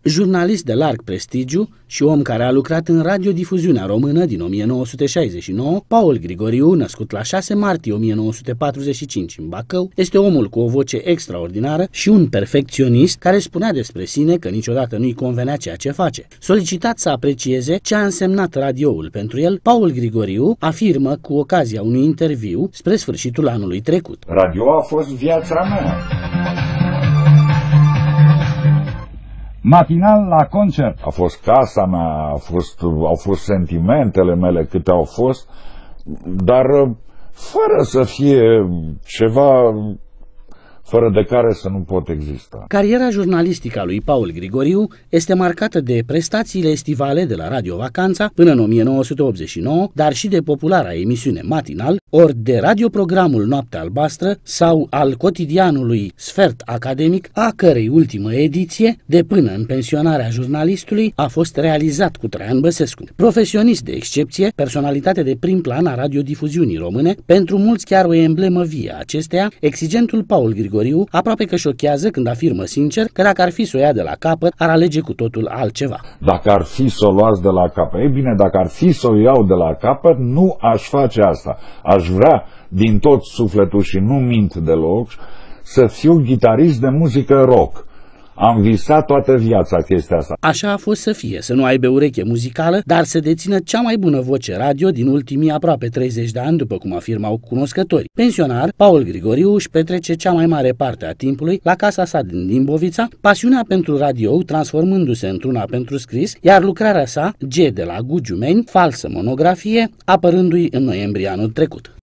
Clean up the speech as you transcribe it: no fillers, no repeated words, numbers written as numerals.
Jurnalist de larg prestigiu și om care a lucrat în radiodifuziunea română din 1969, Paul Grigoriu, născut la 6 martie 1945 în Bacău, este omul cu o voce extraordinară și un perfecționist care spunea despre sine că niciodată nu-i convenea ceea ce face. Solicitat să aprecieze ce a însemnat radioul pentru el, Paul Grigoriu afirmă cu ocazia unui interviu spre sfârșitul anului trecut. Radio a fost viața mea. Matinal la concert. A fost casa mea, au fost sentimentele mele câte au fost, dar fără să fie ceva fără de care să nu pot exista. Cariera jurnalistică a lui Paul Grigoriu este marcată de prestațiile estivale de la Radio Vacanța până în 1989, dar și de populara emisiune Matinal, ori de radioprogramul Noaptea Albastră sau al cotidianului Sfert Academic, a cărei ultimă ediție, de până în pensionarea jurnalistului, a fost realizat cu Traian Băsescu. Profesionist de excepție, personalitate de prim plan a radiodifuziunii române, pentru mulți chiar o emblemă vie a acesteia, exigentul Paul Grigoriu aproape că șochează când afirmă sincer că dacă ar fi să o ia de la capăt, ar alege cu totul altceva. Dacă ar fi să o luați de la capăt, e bine, dacă ar fi să o iau de la capăt, nu aș face asta. Aș vrea din tot sufletul, și nu mint deloc, să fiu gitarist de muzică rock. Am visat toată viața chestia asta. Așa a fost să fie, să nu aibă ureche muzicală, dar să dețină cea mai bună voce radio din ultimii aproape 30 de ani, după cum afirmau cunoscători. Pensionar, Paul Grigoriu își petrece cea mai mare parte a timpului la casa sa din Dimbovița, pasiunea pentru radio transformându-se într-una pentru scris, iar lucrarea sa, G de la Gugiumeni, falsă monografie, apărându-i în noiembrie anul trecut.